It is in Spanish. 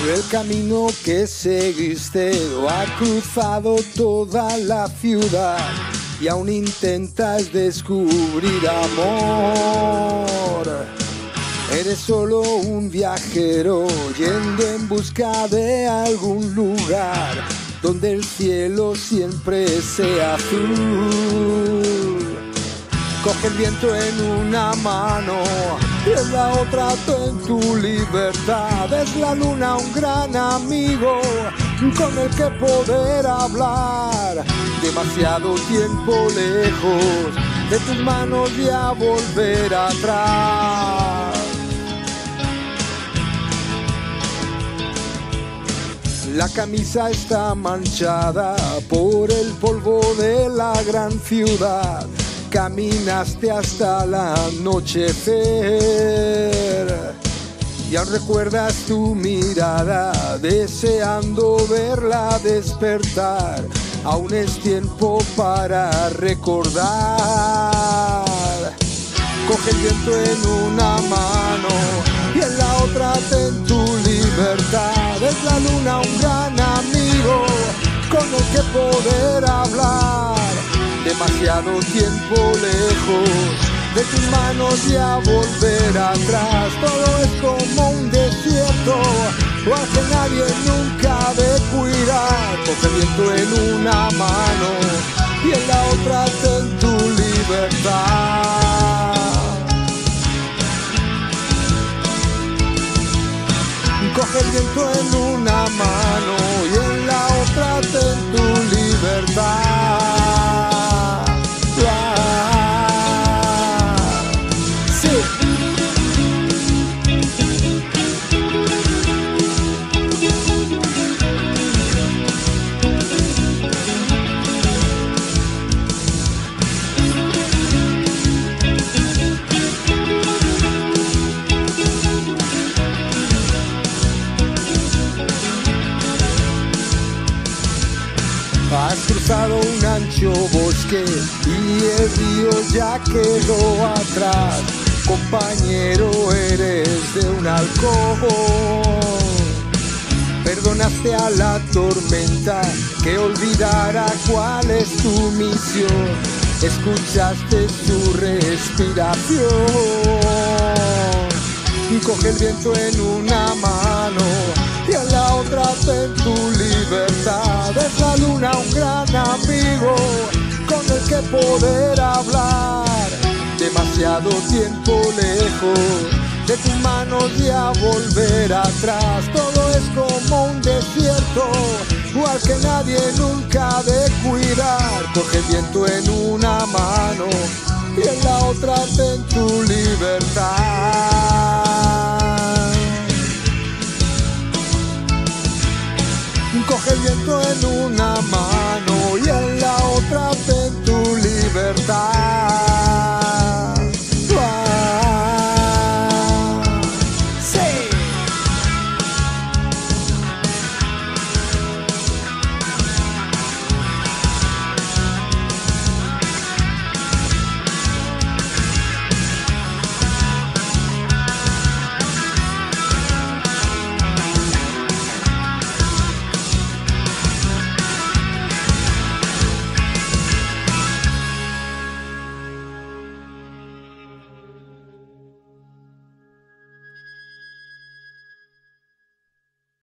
El camino que seguiste ha cruzado toda la ciudad y aún intentas descubrir amor. Eres solo un viajero yendo en busca de algún lugar donde el cielo siempre sea azul. Coge el viento en una mano y en la otra ten tu libertad. Es la luna un gran amigo con el que poder hablar. Demasiado tiempo lejos de tus manos y a volver atrás. La camisa está manchada por el polvo de la gran ciudad. Caminaste hasta el anochecer y aún recuerdas tu mirada, deseando verla despertar. Aún es tiempo para recordar. Coge el viento en una mano y en la otra ten tu libertad. Es la luna un gran amigo con el que poder hablar. Demasiado tiempo lejos de tus manos y a volver atrás. Todo es como un desierto o al que nadie nunca ha de cuidar. Coge el viento en una mano y en la otra ten tu libertad. Coge el viento en una mano y en la otra ten tu libertad. Has cruzado un ancho bosque y el río ya quedó atrás. Compañero, eres de un halcón. Perdonaste a la tormenta que olvidara cuál es tu misión. Escuchaste su respiración. Coge el viento en una mano y en la otra ten tu libertad. Es la luna un gran amigo con el que poder hablar. Demasiado tiempo lejos de tus manos y a volver atrás. Todo es como un desierto o al que nadie nunca ha de cuidar. Coge el viento en una mano y en la otra ten tu